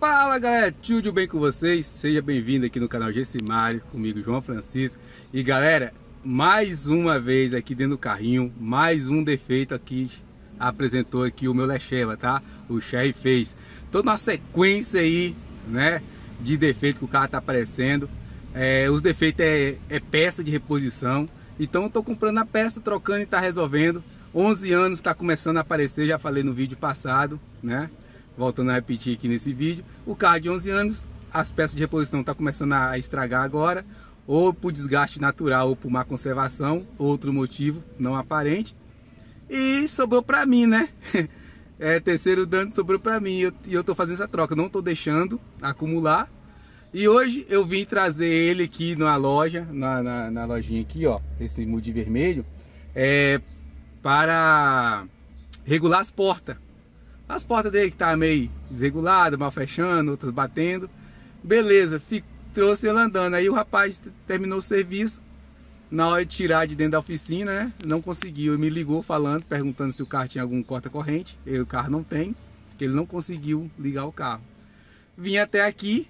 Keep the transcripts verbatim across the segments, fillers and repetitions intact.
Fala galera, tudo bem com vocês? Seja bem-vindo aqui no canal Gessimário, comigo João Francisco. E galera, mais uma vez aqui dentro do carrinho, mais um defeito aqui apresentou aqui o meu Lecheva, tá? O Cherry fez. Toda uma sequência aí, né, de defeito que o carro tá aparecendo. É, os defeitos é, é peça de reposição. Então eu tô comprando a peça, trocando e tá resolvendo. onze anos tá começando a aparecer, já falei no vídeo passado, né? Voltando a repetir aqui nesse vídeo, o carro de onze anos, as peças de reposição tá começando a estragar agora, ou por desgaste natural, ou por má conservação, outro motivo não aparente. E sobrou pra mim, né? É, terceiro dano sobrou pra mim, e eu, eu tô fazendo essa troca, não tô deixando acumular. E hoje eu vim trazer ele aqui na loja, na, na, na lojinha aqui, ó, esse Moody vermelho, é, para regular as portas. As portas dele que tá meio desregulada, mal fechando, outras batendo. Beleza, fico, trouxe ele andando. Aí o rapaz terminou o serviço. Na hora de tirar de dentro da oficina, né? Não conseguiu. Ele me ligou falando, perguntando se o carro tinha algum corta-corrente. E o carro não tem, porque ele não conseguiu ligar o carro. Vim até aqui.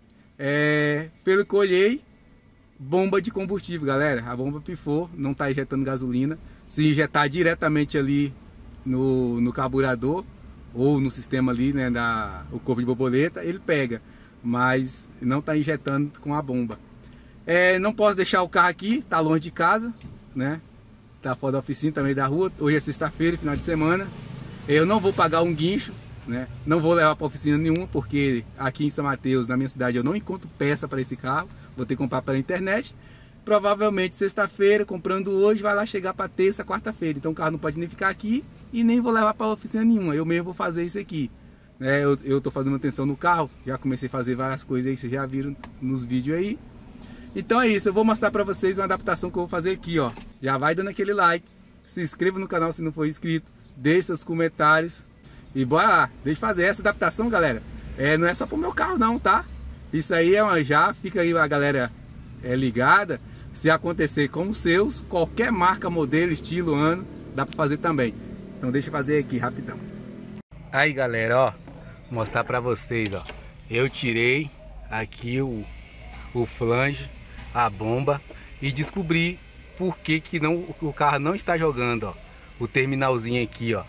É, pelo que eu olhei, bomba de combustível, galera. A bomba pifou, não tá injetando gasolina. Se injetar diretamente ali no, no carburador ou no sistema ali, né, da, o corpo de borboleta, ele pega, mas não está injetando com a bomba. É, não posso deixar o carro aqui, tá longe de casa, né? Tá fora da oficina, tá meio da rua. Hoje é sexta-feira, final de semana. Eu não vou pagar um guincho, né? Não vou levar para oficina nenhuma, porque aqui em São Mateus, na minha cidade, eu não encontro peça para esse carro. Vou ter que comprar pela internet. Provavelmente sexta-feira, comprando hoje, vai lá chegar para terça, quarta-feira. Então o carro não pode nem ficar aqui e nem vou levar para oficina nenhuma. Eu mesmo vou fazer isso aqui. É, eu, eu tô fazendo manutenção no carro, já comecei a fazer várias coisas aí, vocês já viram nos vídeos aí. Então é isso, eu vou mostrar para vocês uma adaptação que eu vou fazer aqui, ó. Já vai dando aquele like, se inscreva no canal se não for inscrito, deixe seus comentários e bora lá, deixa eu fazer essa adaptação, galera. É, não é só pro meu carro não, tá? Isso aí é uma, já fica aí a galera é, ligada. Se acontecer com os seus, qualquer marca, modelo, estilo, ano, dá para fazer também. Então deixa eu fazer aqui rapidão. Aí galera, ó, mostrar para vocês, ó. Eu tirei aqui o, o flange, a bomba, e descobri por que que não, o carro não está jogando, ó. O terminalzinho aqui, ó,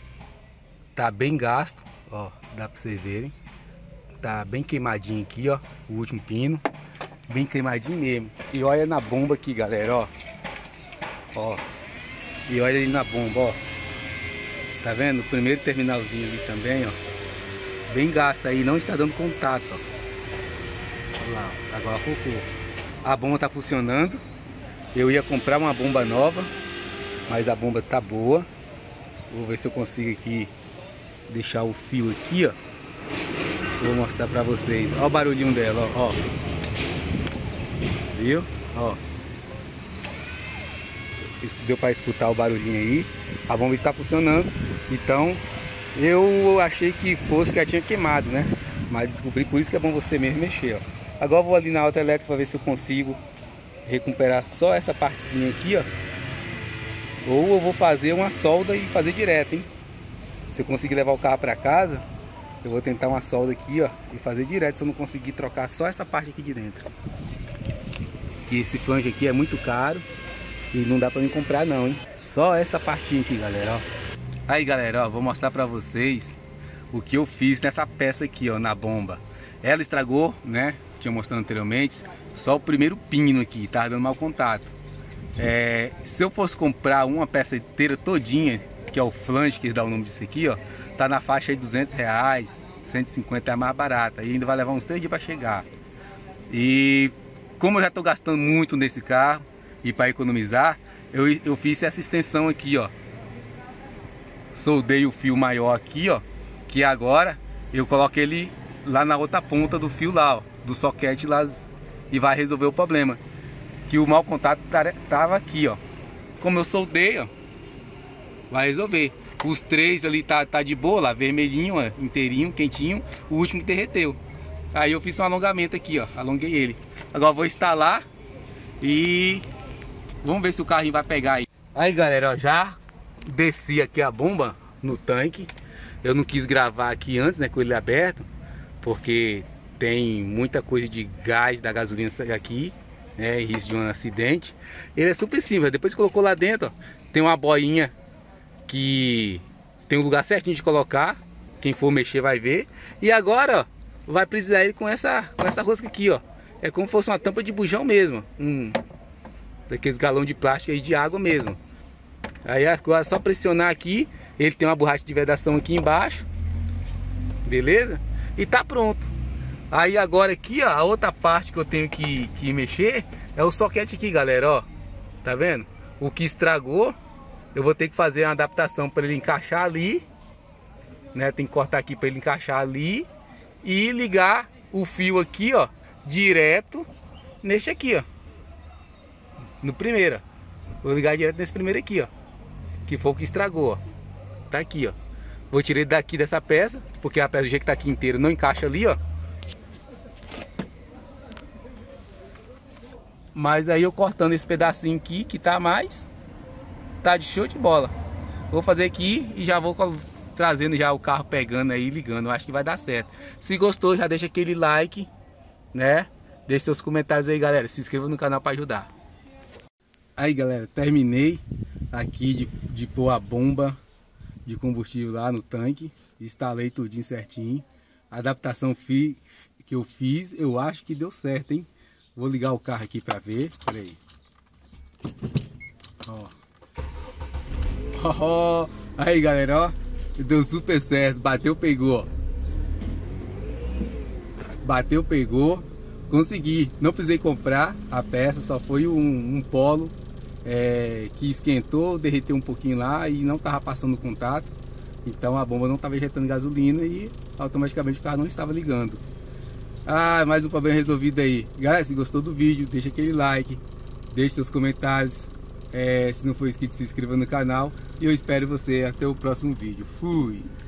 tá bem gasto, ó, dá para vocês verem. Tá bem queimadinho aqui, ó, o último pino. Bem queimadinho mesmo. E olha na bomba aqui, galera, ó. Ó. E olha ali na bomba, ó. Tá vendo? O primeiro terminalzinho ali também, ó. Bem gasto aí, não está dando contato, ó. Olha lá, ó. Agora focou. A bomba tá funcionando. Eu ia comprar uma bomba nova, mas a bomba tá boa. Vou ver se eu consigo aqui deixar o fio aqui, ó. Vou mostrar pra vocês. Ó o barulhinho dela, ó. ó. Viu? Ó. Deu para escutar o barulhinho aí. A bomba está funcionando. Então eu achei que fosse que já tinha queimado, né? Mas descobri, por isso que é bom você mesmo mexer, ó. Agora eu vou ali na auto elétrica para ver se eu consigo recuperar só essa partezinha aqui, ó. Ou eu vou fazer uma solda e fazer direto, hein? Se eu conseguir levar o carro para casa, eu vou tentar uma solda aqui, ó, e fazer direto, se eu não conseguir trocar só essa parte aqui de dentro. E esse flange aqui é muito caro e não dá pra mim comprar não, hein? Só essa partinha aqui, galera, ó. Aí, galera, ó, vou mostrar pra vocês o que eu fiz nessa peça aqui, ó, na bomba. Ela estragou, né? Tinha mostrado anteriormente, só o primeiro pino aqui, tá dando mau contato. É, se eu fosse comprar uma peça inteira todinha, que é o flange, que dá o nome disso aqui, ó, tá na faixa de duzentos reais, cento e cinquenta é mais barata. E ainda vai levar uns três dias pra chegar. E como eu já estou gastando muito nesse carro e para economizar, eu, eu fiz essa extensão aqui, ó. Soldei o fio maior aqui, ó, que agora eu coloco ele lá na outra ponta do fio lá, ó, do soquete lá, e vai resolver o problema. Que o mau contato tava aqui, ó. Como eu soldei, ó, vai resolver. Os três ali tá, tá de boa, lá, vermelhinho, ó, inteirinho, quentinho. O último derreteu. Aí eu fiz um alongamento aqui, ó, alonguei ele. Agora eu vou instalar e vamos ver se o carrinho vai pegar aí. Aí galera, ó, já desci aqui a bomba no tanque. Eu não quis gravar aqui antes, né, com ele aberto, porque tem muita coisa de gás da gasolina aqui, né, risco de um acidente. Ele é super simples. Depois que colocou lá dentro, ó, tem uma boinha que tem um lugar certinho de colocar. Quem for mexer vai ver. E agora, ó, vai precisar ele com essa, com essa rosca aqui, ó. É como se fosse uma tampa de bujão mesmo, um daqueles galão de plástico aí de água mesmo. Aí agora é só pressionar aqui. Ele tem uma borracha de vedação aqui embaixo, beleza? E tá pronto. Aí agora aqui, ó, a outra parte que eu tenho que, que mexer é o soquete aqui, galera, ó. Tá vendo? O que estragou, eu vou ter que fazer uma adaptação para ele encaixar ali, né? Tem que cortar aqui para ele encaixar ali e ligar o fio aqui, ó, direto neste aqui, ó. No primeiro, ó. Vou ligar direto nesse primeiro aqui, ó, que foi o que estragou, ó. Tá aqui, ó. Vou tirar ele daqui dessa peça, porque a peça do jeito que tá aqui inteira não encaixa ali, ó. Mas aí eu cortando esse pedacinho aqui, que tá mais, tá de show de bola. Vou fazer aqui e já vou trazendo já o carro pegando aí, ligando. Eu acho que vai dar certo. Se gostou, já deixa aquele like, né? Deixe seus comentários aí, galera. Se inscreva no canal para ajudar. Aí, galera, terminei aqui de, de pôr a bomba de combustível lá no tanque. Instalei tudinho certinho. A adaptação fi, que eu fiz, eu acho que deu certo, hein? Vou ligar o carro aqui pra ver. Pera aí. Ó. Oh, aí, galera, ó. Deu super certo. Bateu, pegou. Bateu, pegou. Consegui. Não precisei comprar a peça. Só foi um, um polo é, que esquentou, derreteu um pouquinho lá e não tava passando contato. Então a bomba não estava injetando gasolina e automaticamente o carro não estava ligando. Ah, mais um problema resolvido aí. Galera, se gostou do vídeo, deixa aquele like, deixe seus comentários. É, se não for inscrito, se inscreva no canal. E eu espero você até o próximo vídeo. Fui!